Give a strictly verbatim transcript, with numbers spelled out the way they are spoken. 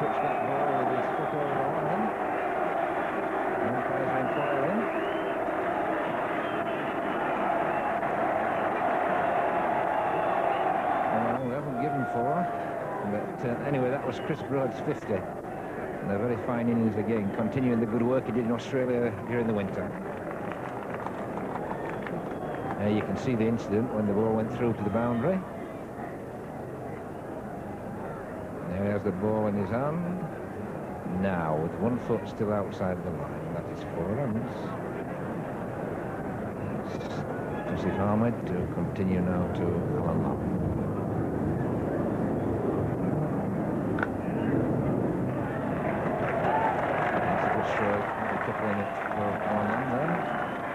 touched that ball with his foot over the line. Umpires are inquiring. Well, we haven't given four. But uh, anyway, that was Chris Broad's fifty. And a very fine innings again, continuing the good work he did in Australia during the winter. Uh, you can see the incident when the ball went through to the boundary. There he has the ball in his hand. Now, with one foot still outside the line, that is four runs. Joseph Ahmed to continue now to Alan Long. That's a good stroke, a couple in it for one run there.